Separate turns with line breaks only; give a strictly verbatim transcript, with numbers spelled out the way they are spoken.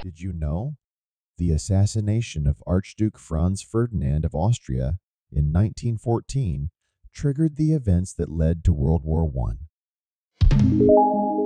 Did you know? The assassination of Archduke Franz Ferdinand of Austria in nineteen fourteen triggered the events that led to World War One.